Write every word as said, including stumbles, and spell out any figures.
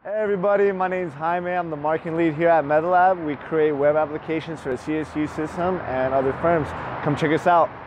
Hey everybody, my name is Jaime. I'm the marketing lead here at META+LAB. We create web applications for the C S U system and other firms. Come check us out.